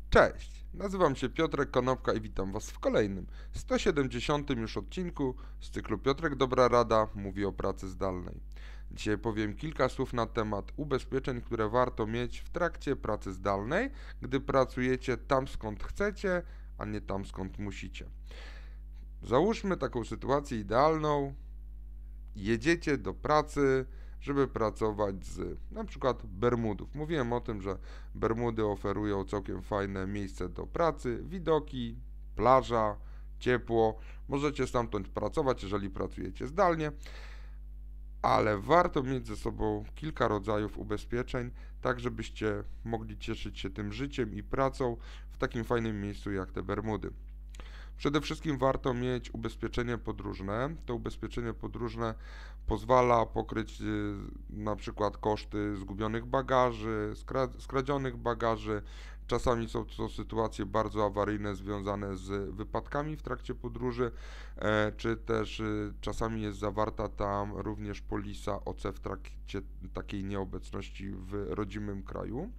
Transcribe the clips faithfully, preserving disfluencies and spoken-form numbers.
Cześć, nazywam się Piotrek Konopka i witam Was w kolejnym, sto siedemdziesiątym już odcinku z cyklu Piotrek Dobra Rada mówi o pracy zdalnej. Dzisiaj powiem kilka słów na temat ubezpieczeń, które warto mieć w trakcie pracy zdalnej, gdy pracujecie tam skąd chcecie, a nie tam skąd musicie. Załóżmy taką sytuację idealną. Jedziecie do pracy, żeby pracować z na przykład Bermudów. Mówiłem o tym, że Bermudy oferują całkiem fajne miejsce do pracy, widoki, plaża, ciepło. Możecie stamtąd pracować, jeżeli pracujecie zdalnie, ale warto mieć ze sobą kilka rodzajów ubezpieczeń, tak żebyście mogli cieszyć się tym życiem i pracą w takim fajnym miejscu jak te Bermudy. Przede wszystkim warto mieć ubezpieczenie podróżne. To ubezpieczenie podróżne pozwala pokryć y, na przykład koszty zgubionych bagaży, skra- skradzionych bagaży. Czasami są to sytuacje bardzo awaryjne związane z wypadkami w trakcie podróży, e, czy też y, czasami jest zawarta tam również polisa O C w trakcie takiej nieobecności w rodzimym kraju.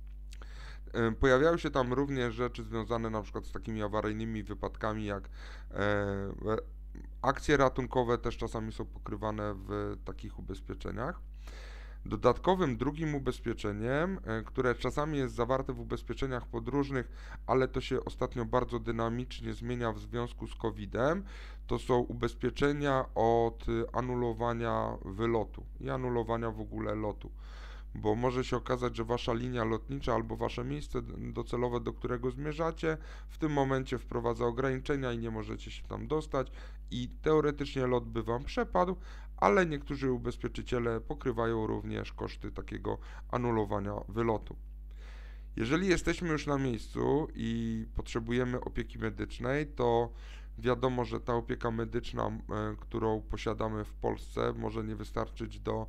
Pojawiają się tam również rzeczy związane na przykład z takimi awaryjnymi wypadkami jak e, akcje ratunkowe, też czasami są pokrywane w takich ubezpieczeniach. Dodatkowym drugim ubezpieczeniem, e, które czasami jest zawarte w ubezpieczeniach podróżnych, ale to się ostatnio bardzo dynamicznie zmienia w związku z kowidem, to są ubezpieczenia od anulowania wylotu i anulowania w ogóle lotu, bo może się okazać, że wasza linia lotnicza albo wasze miejsce docelowe, do którego zmierzacie, w tym momencie wprowadza ograniczenia i nie możecie się tam dostać i teoretycznie lot by wam przepadł, ale niektórzy ubezpieczyciele pokrywają również koszty takiego anulowania wylotu. Jeżeli jesteśmy już na miejscu i potrzebujemy opieki medycznej, to wiadomo, że ta opieka medyczna, którą posiadamy w Polsce, może nie wystarczyć do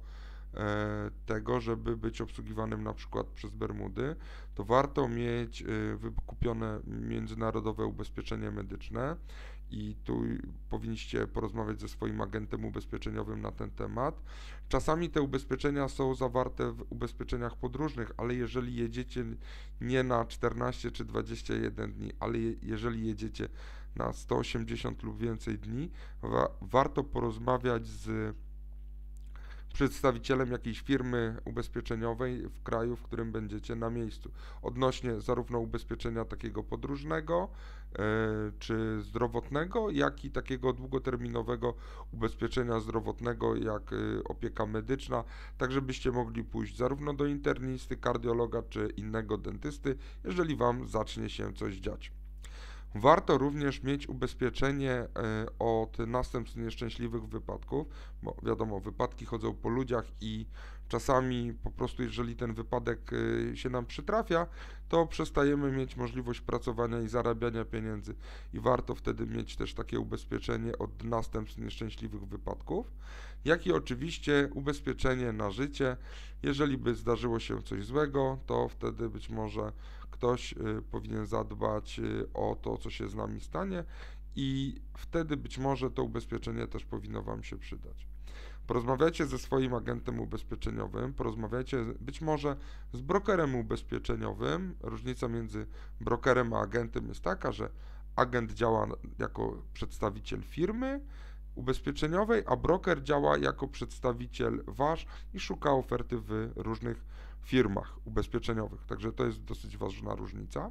tego, żeby być obsługiwanym na przykład przez Bermudy, to warto mieć wykupione międzynarodowe ubezpieczenie medyczne i tu powinniście porozmawiać ze swoim agentem ubezpieczeniowym na ten temat. Czasami te ubezpieczenia są zawarte w ubezpieczeniach podróżnych, ale jeżeli jedziecie nie na czternaście czy dwadzieścia jeden dni, ale je, jeżeli jedziecie na sto osiemdziesiąt lub więcej dni, wa warto porozmawiać z przedstawicielem jakiejś firmy ubezpieczeniowej w kraju, w którym będziecie na miejscu, odnośnie zarówno ubezpieczenia takiego podróżnego yy, czy zdrowotnego, jak i takiego długoterminowego ubezpieczenia zdrowotnego, jak yy, opieka medyczna, tak żebyście mogli pójść zarówno do internisty, kardiologa czy innego dentysty, jeżeli wam zacznie się coś dziać. Warto również mieć ubezpieczenie od następstw nieszczęśliwych wypadków, bo wiadomo, wypadki chodzą po ludziach i czasami po prostu jeżeli ten wypadek się nam przytrafia, to przestajemy mieć możliwość pracowania i zarabiania pieniędzy i warto wtedy mieć też takie ubezpieczenie od następstw nieszczęśliwych wypadków, jak i oczywiście ubezpieczenie na życie. Jeżeli by zdarzyło się coś złego, to wtedy być może ktoś y, powinien zadbać y, o to, co się z nami stanie i wtedy być może to ubezpieczenie też powinno wam się przydać. Porozmawiajcie ze swoim agentem ubezpieczeniowym, porozmawiajcie być może z brokerem ubezpieczeniowym. Różnica między brokerem a agentem jest taka, że agent działa jako przedstawiciel firmy ubezpieczeniowej, a broker działa jako przedstawiciel wasz i szuka oferty w różnych firmach ubezpieczeniowych. Także to jest dosyć ważna różnica.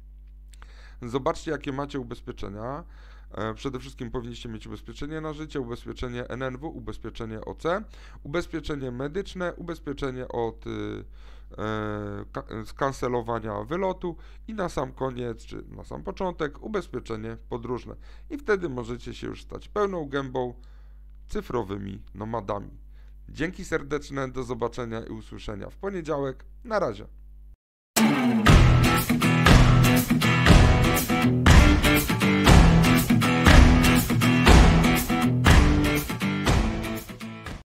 Zobaczcie, jakie macie ubezpieczenia. Przede wszystkim powinniście mieć ubezpieczenie na życie, ubezpieczenie N N W, ubezpieczenie O C, ubezpieczenie medyczne, ubezpieczenie od skancelowania wylotu i na sam koniec, czy na sam początek, ubezpieczenie podróżne. I wtedy możecie się już stać pełną gębą cyfrowymi nomadami. Dzięki serdeczne, do zobaczenia i usłyszenia w poniedziałek. Na razie.